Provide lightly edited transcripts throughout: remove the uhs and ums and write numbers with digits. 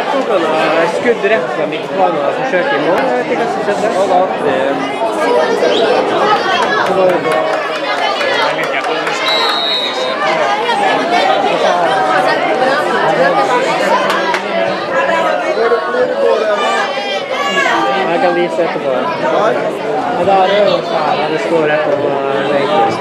Skudd rett fra midtbanen og forsøk i mål. Jeg vet ikke hva som skjedde. Ja da, det... Så var det bra. Jeg kan vise etterpå. Men da er det jo her det står rett om Lakers.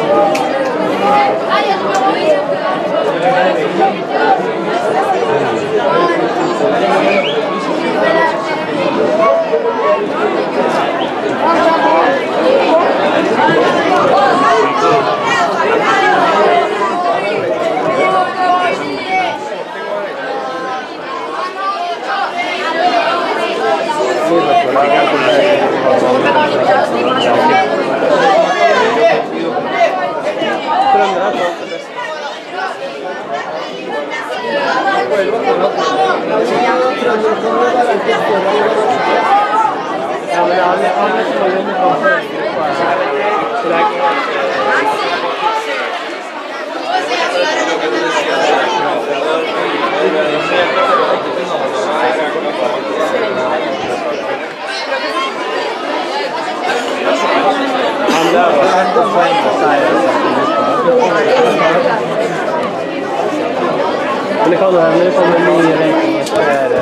Men det kan jo hende det kommer mye ranking etter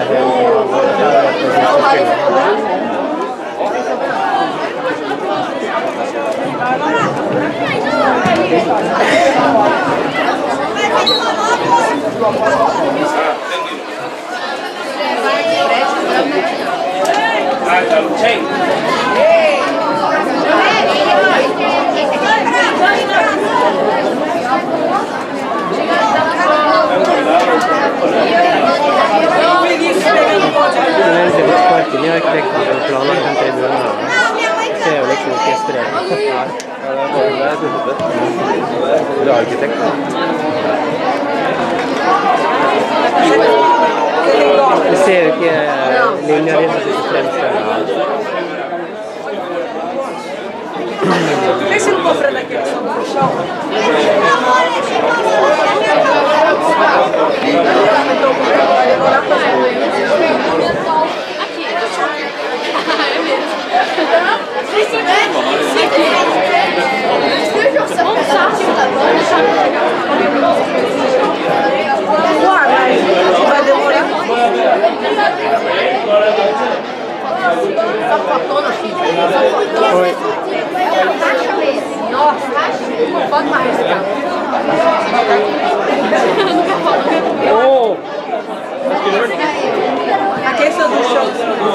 Ni har ikke tenkt på planlagt den tribunen her. Det ser jo liksom ikke strøm. Ja, det er bare det. Du har ikke tenkt på det. Du ser jo ikke linjer i sitt fremstøyne. Deixa ele comprar daquele som no chão. Nossa, não pode mais, cara. Oh! Aqui é seu do show.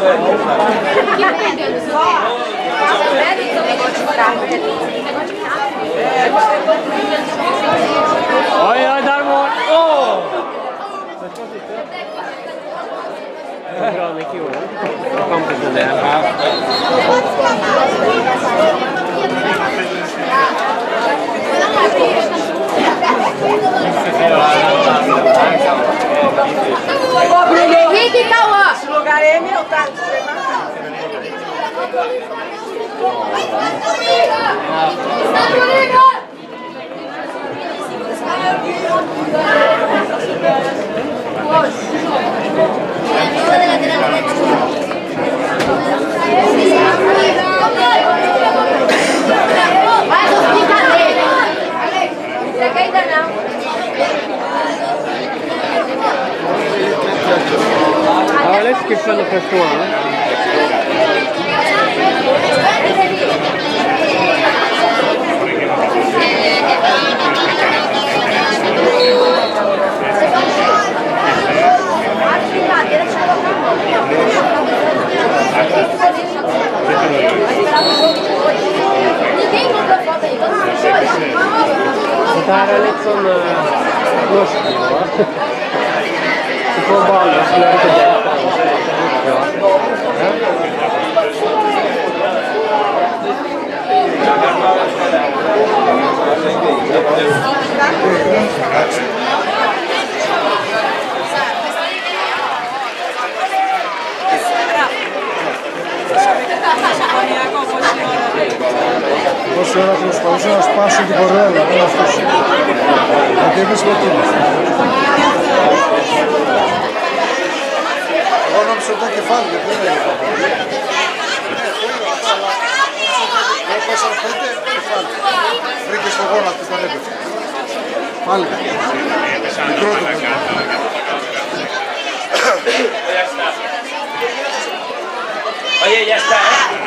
Oi, oi, der mål! Åh! Det var bra han ikke gjorde det. Kampen til det her. Ô, Bruno Henrique e Cauã! Esse lugar aí é meu, tá? Jeg var litt skuffende første året. Dette her er litt sånn norsk nivå. Du får ballen og slår ikke delta. Πόση ώρα προσπαθούσα να σπάσω την κορέλα, δεν αυτός. Γιατί είπες με εκείνος. Έσω το κεφάλι, γιατί δεν είναι. Δεν πέσαν 5 κεφάλι. Βρήκε στο γόνατο τον έπαιξε. Πάλι. Μικρό το παιδί. Oye, ya está,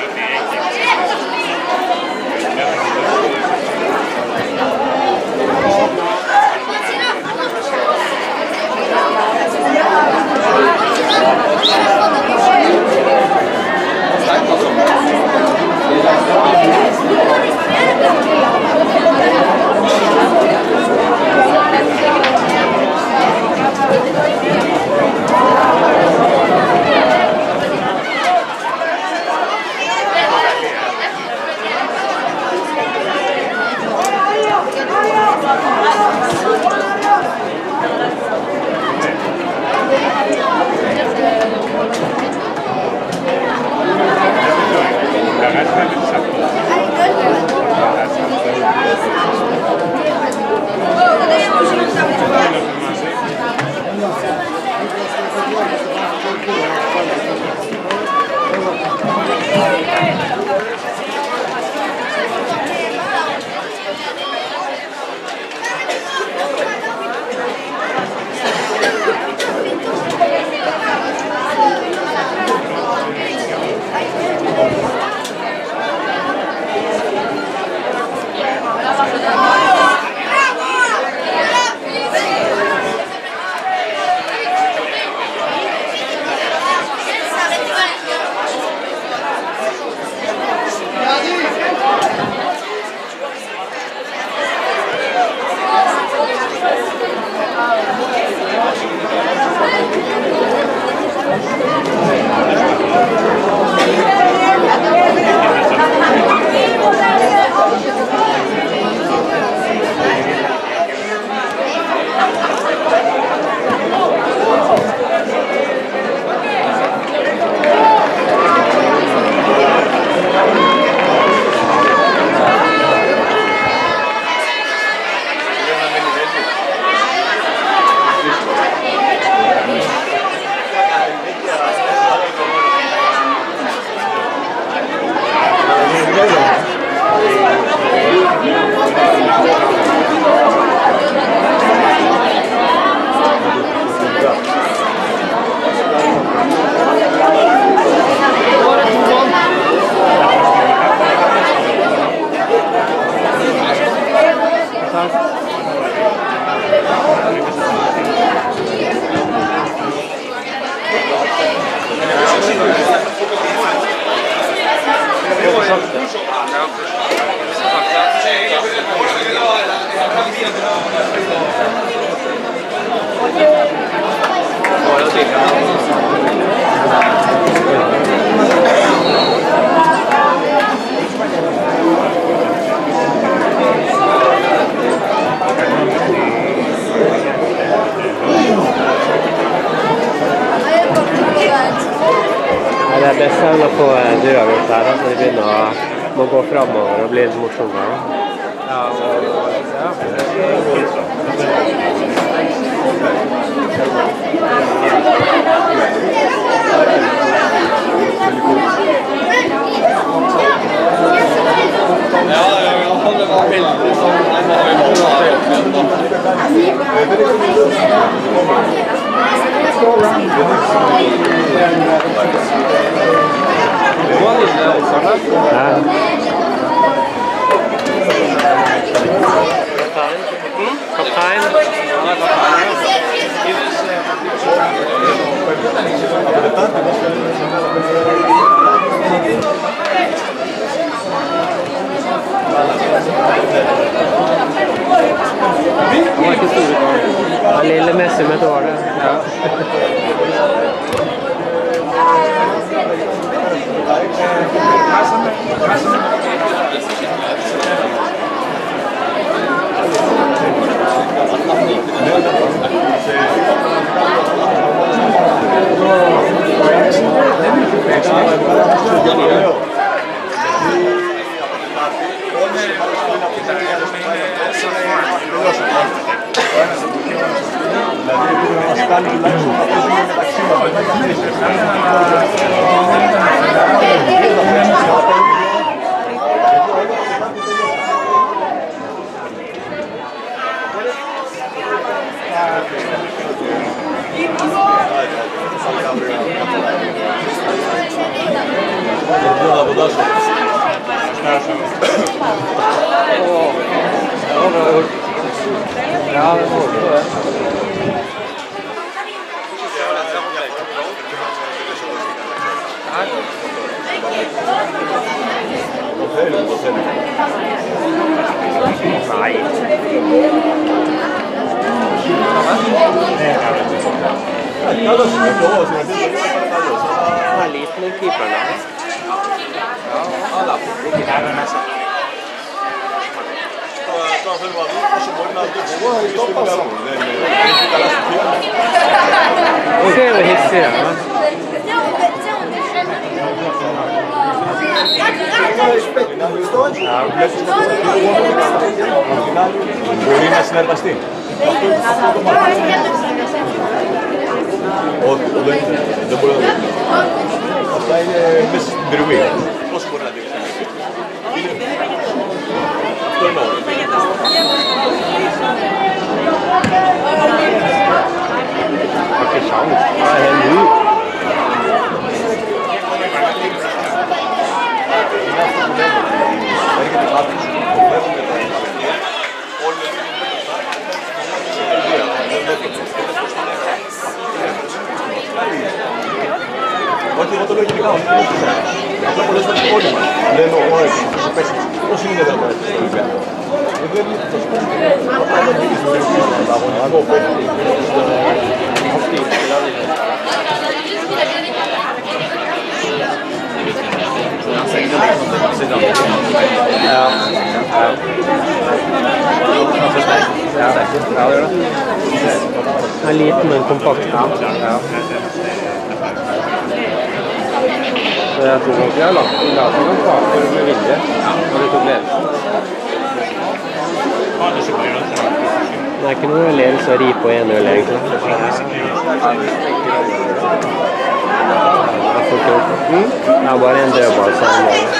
Det er best å få døravgjort her, så det begynner å gå fremover og bli litt morsommere. Han lille Messi med dårlig. Ja. Δηλαδή κάνει τουλάχιστον να παίζουμε μεταξύ Ja, det var det. Nej, liten en keeper där. Ja, alla. Τώρα θέλουμε να δούμε πόσο μπορεί να δείξει στο Μιλάνο. Δεν είναι καλά στο χείρα. Det är hissigt, ja. Μπορεί να συνεργαστεί. Δεν μπορεί να δει. Αυτά είναι μέσα στην τριβή. Πώς μπορεί να δείξει. Αυτό εννοώ. Okej, chans. Vad är det nu? Όχι, εγώ το λέω γενικά, όχι. Απλά πολλές φορές όλοι μας λένε πώς είναι δυνατόν έτσι στο Ολυμπιακό. Δεν είναι τόσο πολύ. Απλά δεν είναι στο αγωνισμό παίρνει. En liten men kompakt. Ja. Så jag tror att jag har lagt någon kakor med vilje. Och det tog lätt. Nej, ikke noe ledelse å ri på 1-0 egentlig. Jeg får ikke opp. Det er bare en dødball så er det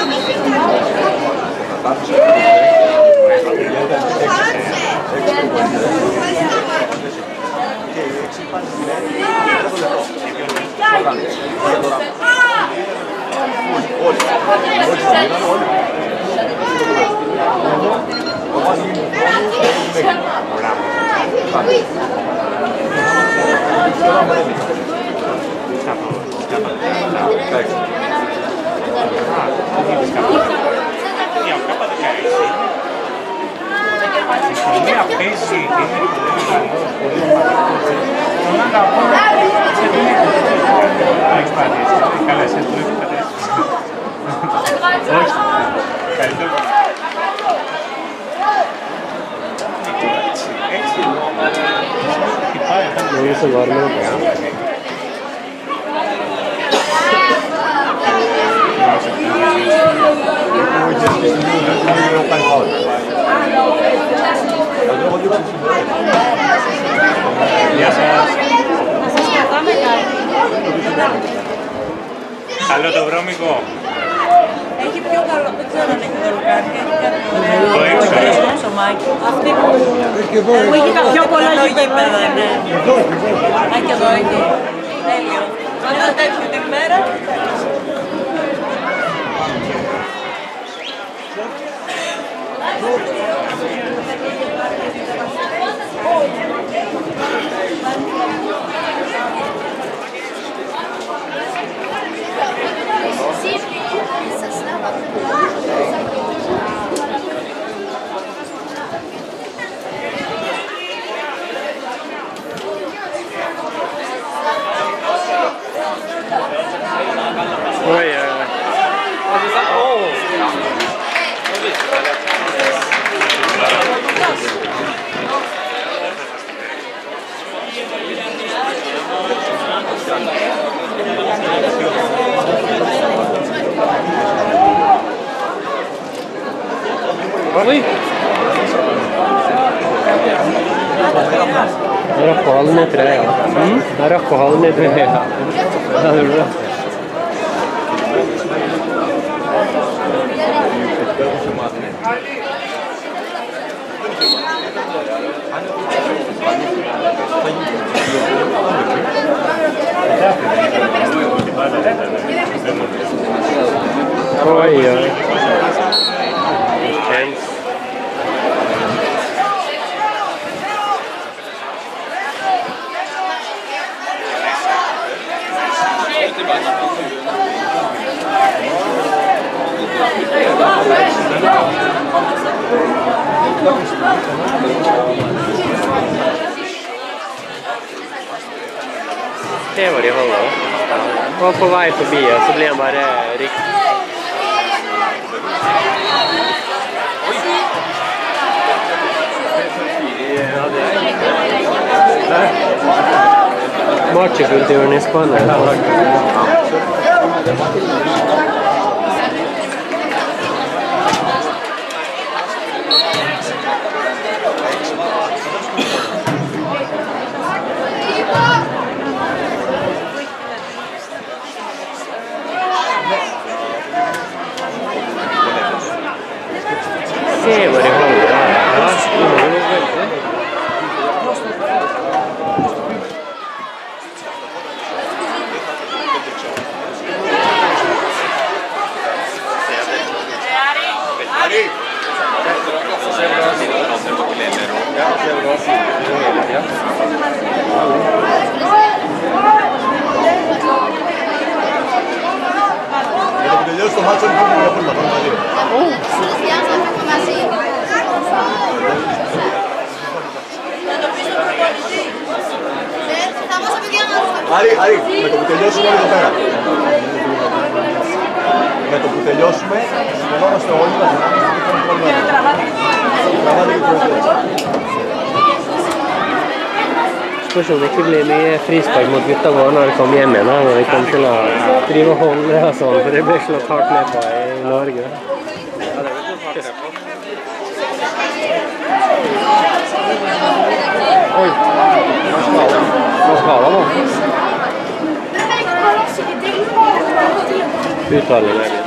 Noen som var med det. Γεια σας. Να σας κρατάμε κάτι. Καλό το βρώμικο. Έχει πιο καλό, δεν ξέρω αν έχει δωροκάρι, έχει κάτι Το έξω. ωραίο ψωμάκι. Αυτή που έχει τα πιο πολλά γήπεδα, ναι. Α, και εδώ έχει. Τέλειο. Ένα τέτοιο την μέρα. Oj, Oj! Jeg rakk å halve ned trøya. Jeg rakk å halve ned trøya. Ja, det gjorde det. Oi, oi. Intenst. Det var de holdet. Og på vei forbi, og så ble han bare riktig. Marchekulturen i Spania. Se vad det håller. Τελειώσει το μάτσο λοιπόν που έχουν να πάνε μαζί. Άρη, με το που τελειώσουμε όλοι εδώ πέρα. Με το που τελειώσουμε, συνεργόμαστε όλοι να Spørs om det ikke blir mye frispark mot gutta våre når de kommer hjem igjen, når de kommer til å drive og holde og sånn, for det blir slått hardt ned på i Norge. Oi, hva skal det nå? Uttaling er det.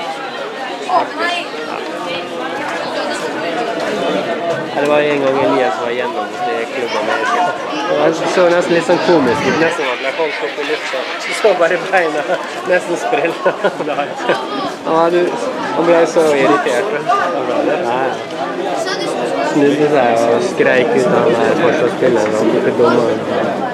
Det var en gang Elias var igjennom i klubben med. Det så nesten litt sånn komisk ut, nesten at jeg holdt opp i lufta. Så bare beina nesten sprellet. Han ble så irritert. Snudde seg og skreik ut av forsvarsspilleren og tok dommeren.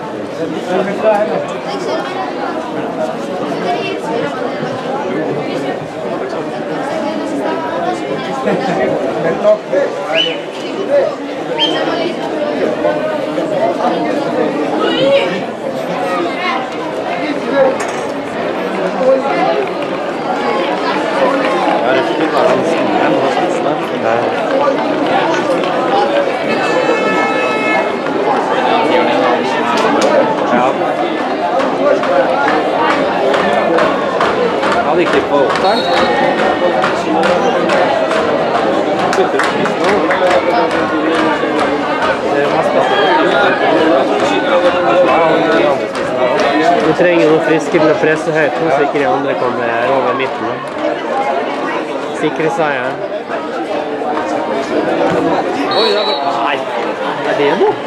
Hadde ikke på opptak. Du trenger noen friske til å presse høyt, så ikke de andre kommer over midten. Sikre seg. Oi, det var... Nei, er det noe?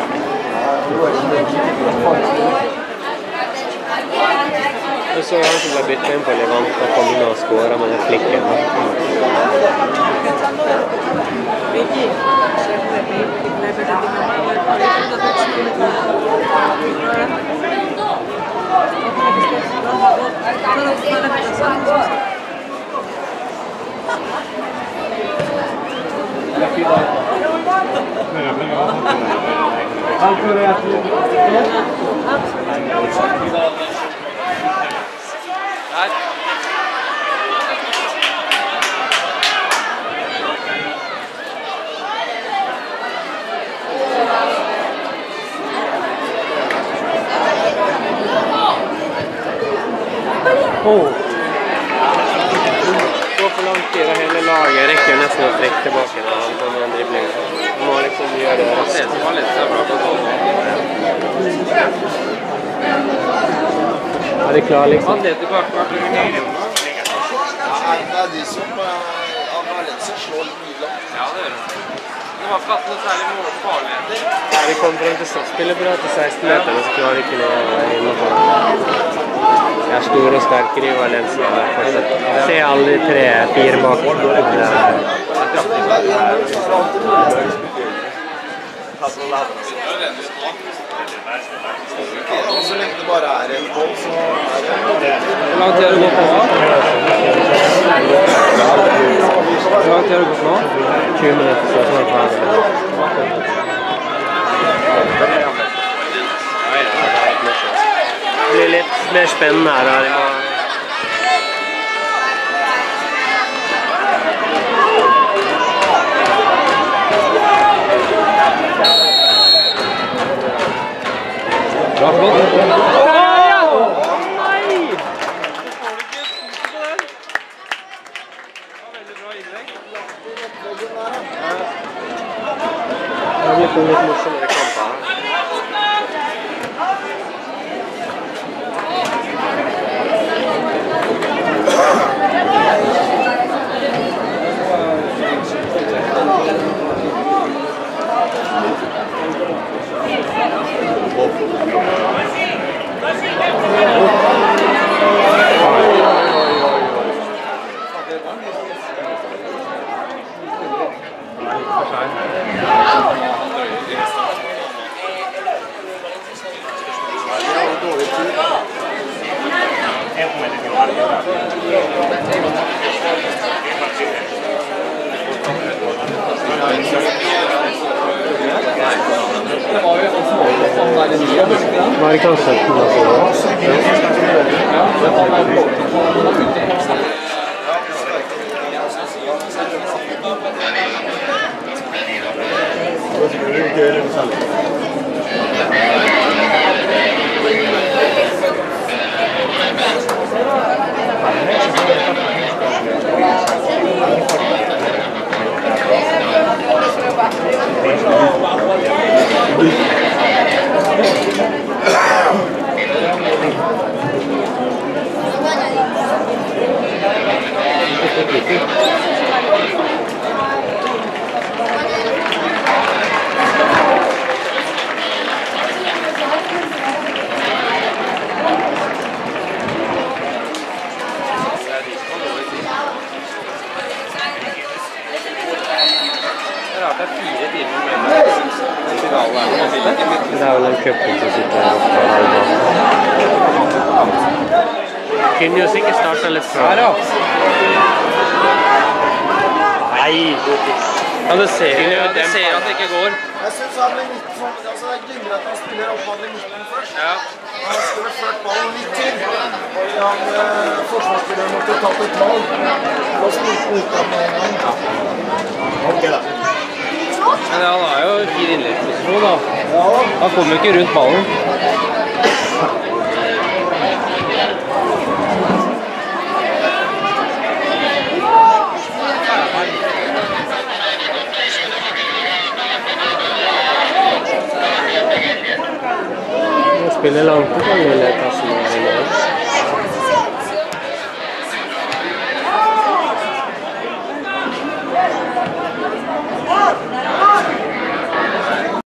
Jeg så han som ble byttet inn på Levant og kom inn og skåret med den flikken. Går for lang tid, og hele laget rekker nesten å trekke tilbake når han kommer en dribling. som gjør det raskt. Det som var litt så bra på sånn. Er de klare liksom? Atletico har vært mye Det er de som av Valencia slår litt mye langt. Ja, det gjør det. Det var ikke hatt noe særlig målfarligheter. Ja, de kommer frem til spiller bra til 16 meter, men så klarer de ikke noe innenfor. De er store og sterkere i Valencia. Se alle de 3-4 bak. Så lenge det bare er en boll, så er det... Hvor lang tid har det gått nå? Hvor lang tid har det gått nå? 20 minutter, så snart ferdig. Det blir litt mer spennende her. Bra flott. Det har blitt en litt morsommere kamp her. Var det kanskje et Det er vel en cupen som sitter her oppe. Kunne jo sikkert startet litt fra. Her, ja. Nei! Ja, du ser at det ikke går. Jeg synes han blir 19 sånn, altså det er glimmer at han spiller oppad i 19 først. Ja. Han skulle ført ballen litt til. Han forsvarsspilleren måtte tatt et mål. Da spilte han ut av med en gang. Ok da. Men han har jo fin innleggsposisjon da. Han kommer jo ikke rundt ballen. Jeg spiller langt på mulighet, altså.